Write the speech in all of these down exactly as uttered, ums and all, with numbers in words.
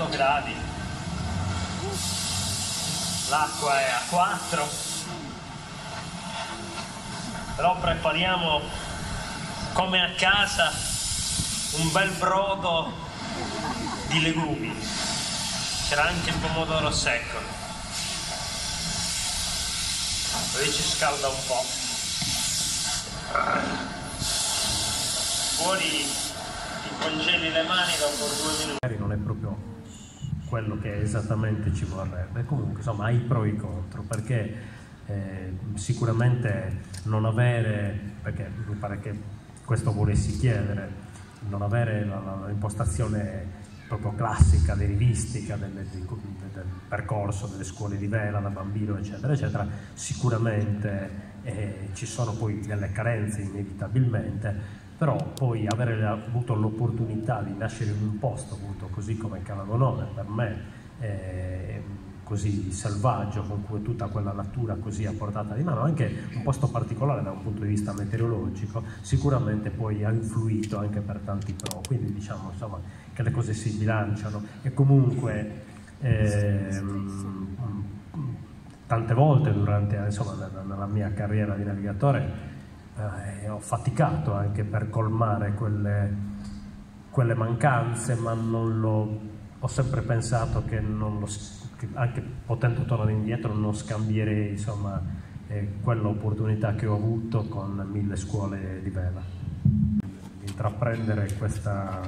otto gradi, l'acqua è a quattro, però prepariamo come a casa un bel brodo di legumi. C'era anche il pomodoro secco, così ci scalda un po'. Fuori ti congeli le mani dopo due minuti. Non è proprio quello che esattamente ci vorrebbe, comunque insomma ha i pro e i contro, perché eh, sicuramente non avere, perché mi pare che questo volessi chiedere, non avere l'impostazione proprio classica, derivistica del, del, del percorso delle scuole di vela da bambino eccetera eccetera, sicuramente eh, ci sono poi delle carenze inevitabilmente, però poi avere avuto l'opportunità di nascere in un posto appunto così come Caladonone, per me eh, così selvaggio, con cui tutta quella natura così a portata di mano, anche un posto particolare da un punto di vista meteorologico, sicuramente poi ha influito anche per tanti pro, quindi diciamo insomma che le cose si bilanciano e comunque ehm, tante volte durante insomma nella, nella mia carriera di navigatore eh, ho faticato anche per colmare quelle, quelle mancanze, ma non lo, ho sempre pensato che non lo che anche potendo tornare indietro non scambierei insomma eh, quell'opportunità che ho avuto con mille scuole di vela di intraprendere questa,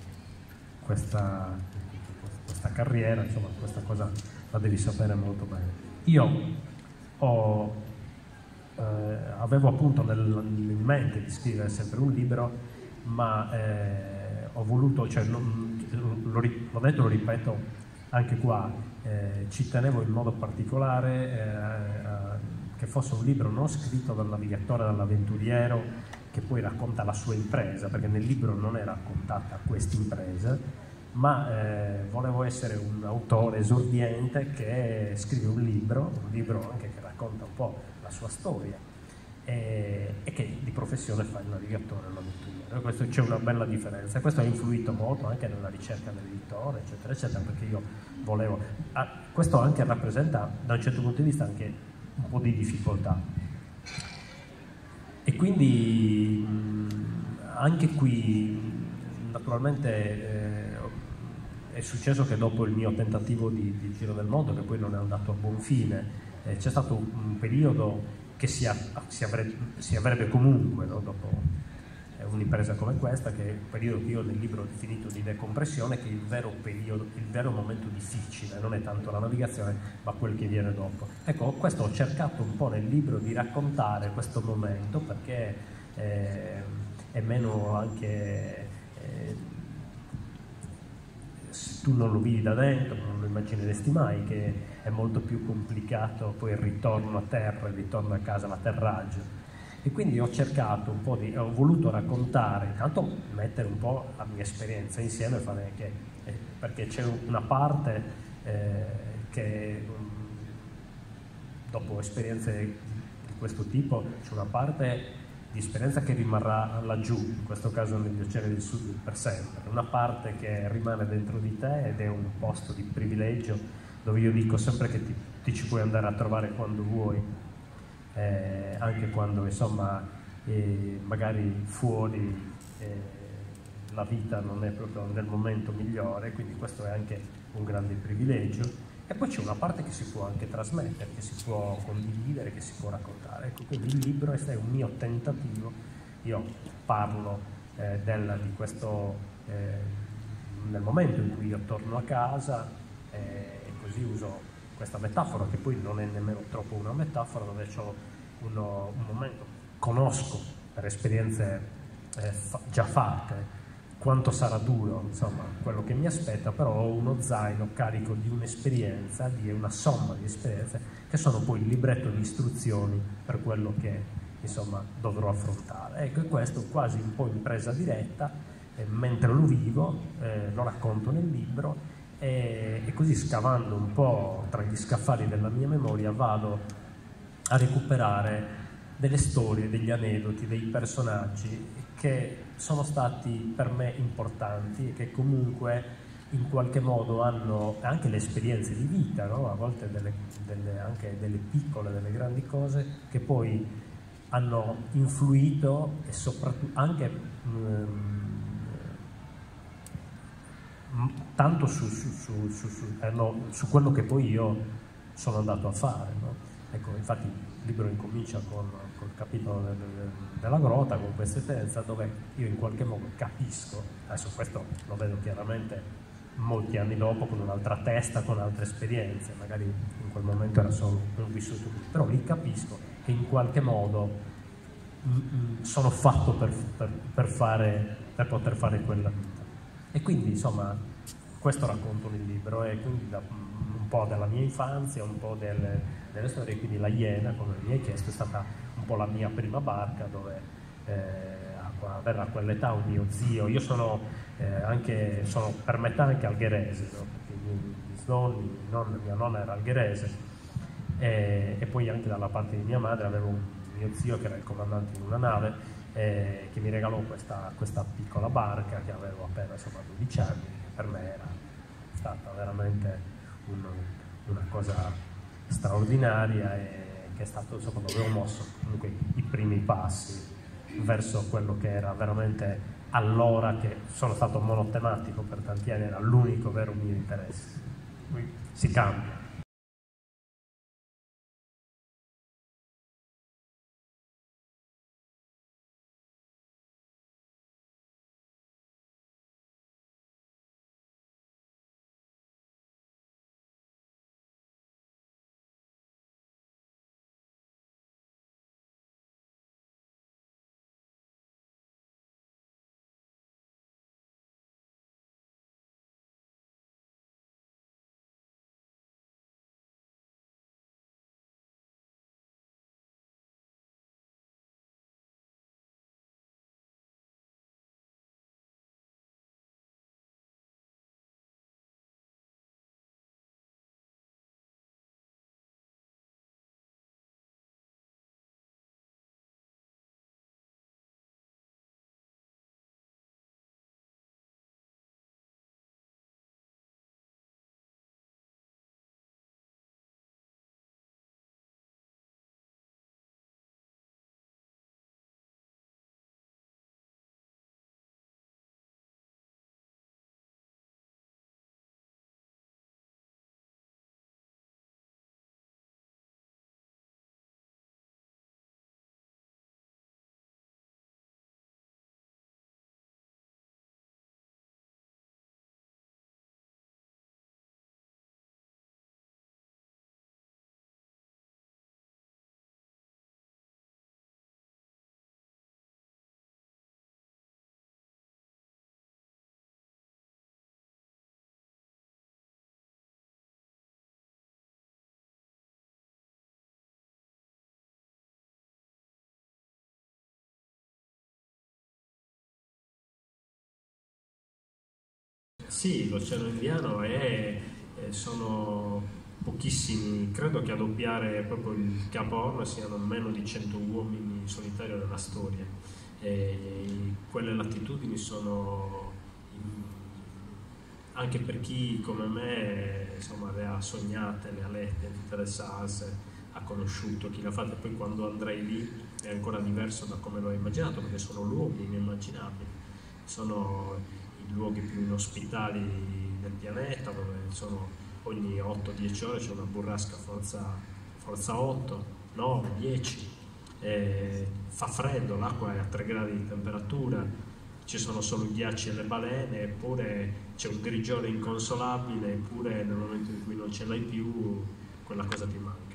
questa, questa carriera, insomma questa cosa la devi sapere molto bene. Io ho, eh, avevo appunto nel, in mente di scrivere sempre un libro, ma eh, ho voluto, cioè non, l'ho detto, lo ripeto anche qua, eh, ci tenevo in modo particolare eh, che fosse un libro non scritto dal navigatore, dall'avventuriero che poi racconta la sua impresa, perché nel libro non è raccontata questa impresa, ma eh, volevo essere un autore esordiente che scrive un libro, un libro anche che racconta un po' la sua storia e, e che di professione fa il navigatore, l'avventuriero. Questo c'è una bella differenza, questo ha influito molto anche nella ricerca dell'editore eccetera eccetera, perché io volevo ah, questo anche rappresenta da un certo punto di vista anche un po' di difficoltà e quindi anche qui naturalmente eh, è successo che dopo il mio tentativo di, di giro del mondo, che poi non è andato a buon fine, eh, c'è stato un periodo che si, ha, si, avrebbe, si avrebbe comunque, no? Dopo un'impresa come questa, che è il periodo che io nel libro ho definito di decompressione, che è il vero periodo, il vero momento difficile, non è tanto la navigazione ma quel che viene dopo. Ecco, questo ho cercato un po' nel libro di raccontare questo momento, perché eh, è meno anche eh, se tu non lo vivi da dentro non lo immagineresti mai che è molto più complicato poi il ritorno a terra, il ritorno a casa, l'atterraggio. E quindi ho cercato un po' di, ho voluto raccontare, intanto mettere un po' la mia esperienza insieme, fare che, eh, perché c'è una parte eh, che um, dopo esperienze di questo tipo c'è una parte di esperienza che rimarrà laggiù, in questo caso negli oceani del sud per sempre, una parte che rimane dentro di te ed è un posto di privilegio dove io dico sempre che ti, ti ci puoi andare a trovare quando vuoi. Eh, anche quando insomma eh, magari fuori eh, la vita non è proprio nel momento migliore, quindi questo è anche un grande privilegio. E poi c'è una parte che si può anche trasmettere, che si può condividere, che si può raccontare. Ecco, quindi il libro è un mio tentativo, io parlo eh, del, di questo eh, nel momento in cui io torno a casa eh, e così uso questa metafora, che poi non è nemmeno troppo una metafora, dove ho uno, un momento, conosco per esperienze eh, fa, già fatte quanto sarà duro, insomma, quello che mi aspetta, però ho uno zaino carico di un'esperienza, di una somma di esperienze, che sono poi il libretto di istruzioni per quello che, insomma, dovrò affrontare. Ecco, e questo quasi un po' in presa diretta, eh, mentre lo vivo, eh, lo racconto nel libro, E, e così scavando un po' tra gli scaffali della mia memoria vado a recuperare delle storie, degli aneddoti, dei personaggi che sono stati per me importanti e che comunque in qualche modo hanno anche le esperienze di vita, no? A volte delle, delle, anche delle piccole, delle grandi cose che poi hanno influito e soprattutto anche um, tanto su, su, su, su, su, eh, no, su quello che poi io sono andato a fare, no? Ecco, infatti il libro incomincia con, con il capitolo del, del, della grotta, con questa esperienza dove io in qualche modo capisco, adesso questo lo vedo chiaramente molti anni dopo con un'altra testa, con altre esperienze, magari in quel momento era solo un vissuto, però lì capisco che in qualche modo mh, sono fatto per, per, per, fare, per poter fare quella vita. E quindi insomma questo racconto nel libro, e quindi da, un po' della mia infanzia, un po' delle, delle storie, quindi la Iena, come mi hai chiesto, è stata un po' la mia prima barca dove eh, avere a quell'età un mio zio, io sono eh, anche, sono per metà anche algherese, no? Perché i miei bisnonni, non, mia nonna era algherese, e, e poi anche dalla parte di mia madre avevo un mio zio che era il comandante di una nave, eh, che mi regalò questa, questa piccola barca che avevo appena insomma dodici anni, che per me era stata veramente un, una cosa straordinaria, e che è stato insomma dove ho mosso comunque i primi passi verso quello che era veramente allora, che sono stato monotematico per tanti anni, era l'unico vero mio interesse. Qui si cambia. Sì, l'Oceano Indiano è, è- sono pochissimi, credo che a doppiare proprio il Capo Horn siano meno di cento uomini in solitario nella storia. E quelle latitudini sono, anche per chi come me insomma, le ha sognate, le ha lette in tutte le salse, ha conosciuto chi l'ha fatta, e poi quando andrei lì è ancora diverso da come l'ho immaginato, perché sono luoghi inimmaginabili, sono i luoghi più inospitali del pianeta, dove sono ogni otto dieci ore c'è una burrasca forza, forza otto, nove, dieci, eh, fa freddo, l'acqua è a tre gradi di temperatura, ci sono solo i ghiacci e le balene, eppure c'è un grigiore inconsolabile, eppure nel momento in cui non ce l'hai più quella cosa ti manca.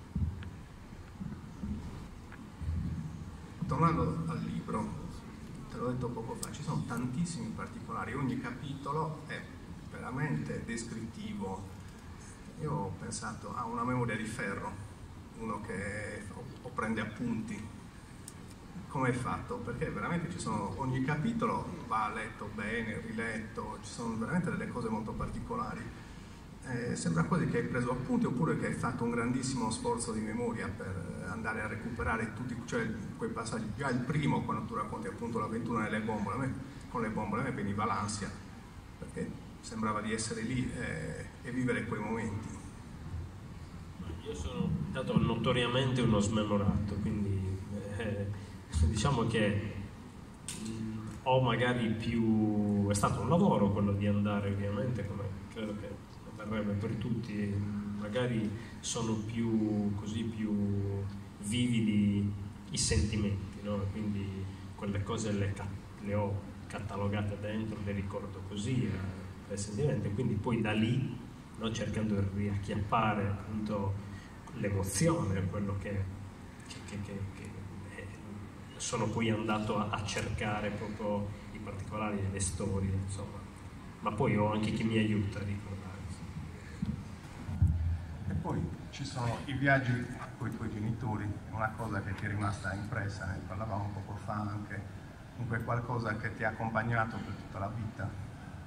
Tornando al libro, te l'ho detto poco fa, ci sono tantissimi particolari, ogni capitolo è veramente descrittivo. Io ho pensato a una memoria di ferro, uno che o, o prende appunti. Come è fatto? Perché veramente ci sono, ogni capitolo va letto bene, riletto, ci sono veramente delle cose molto particolari. Eh, sembra quasi che hai preso appunti, oppure che hai fatto un grandissimo sforzo di memoria per andare a recuperare tutti, cioè quei passaggi. Già il primo, quando tu racconti appunto l'avventura nelle bombole, a me, con le bombole, a me veniva l'ansia, perché sembrava di essere lì eh, e vivere quei momenti. Io sono stato notoriamente uno smemorato, quindi eh, diciamo che mh, ho magari più... è stato un lavoro quello di andare, ovviamente, come credo che avverrebbe per tutti, magari sono più così più vividi i sentimenti, no? Quindi quelle cose le, le ho catalogate dentro, le ricordo così, eh, sentimenti, quindi poi da lì, no, cercando di riacchiappare appunto l'emozione, quello che, che, che, che, che eh, sono poi andato a, a cercare proprio i particolari delle storie, insomma, ma poi ho anche chi mi aiuta a ricordare. E poi ci sono i viaggi con i tuoi genitori, una cosa che ti è rimasta impressa, ne parlavamo poco fa anche, comunque qualcosa che ti ha accompagnato per tutta la vita.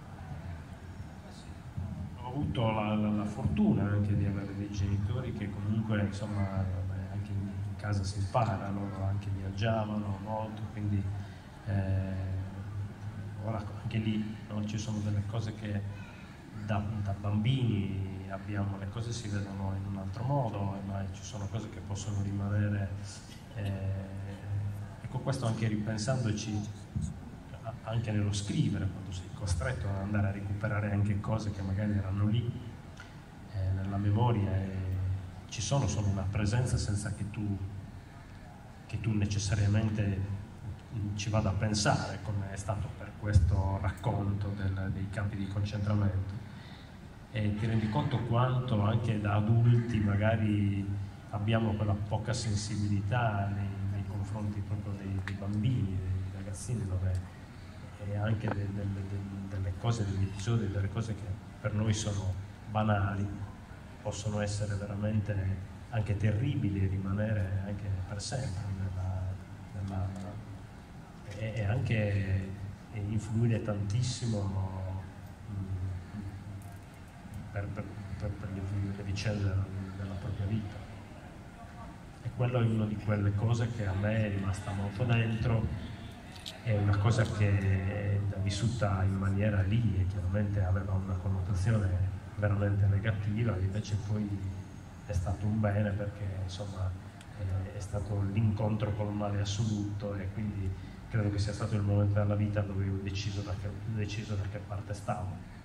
Ho avuto la, la, la fortuna anche di avere dei genitori che comunque, insomma, anche in casa si impara, loro anche viaggiavano molto, quindi eh, ora anche lì, no, ci sono delle cose che da, da bambini abbiamo, le cose si vedono in un altro modo, ma ci sono cose che possono rimanere, eh, ecco, questo anche ripensandoci anche nello scrivere, quando sei costretto ad andare a recuperare anche cose che magari erano lì eh, nella memoria e ci sono, sono una presenza senza che tu, che tu necessariamente ci vada a pensare, come è stato per questo racconto del, dei campi di concentramento, e ti rendi conto quanto anche da adulti magari abbiamo quella poca sensibilità nei, nei confronti proprio dei, dei bambini, dei ragazzini, dove e anche de, de, de, delle cose, degli episodi, delle cose che per noi sono banali, possono essere veramente anche terribili e rimanere anche per sempre nella, nella, e, e anche influire tantissimo mh, per, per, per, per le, le vicende della, della propria vita. E quello è una di quelle cose che a me è rimasta molto dentro. È una cosa che è vissuta in maniera lì e chiaramente aveva una connotazione veramente negativa, invece poi è stato un bene perché insomma è stato l'incontro col male assoluto e quindi credo che sia stato il momento della vita dove ho deciso da che, deciso da che parte stavo.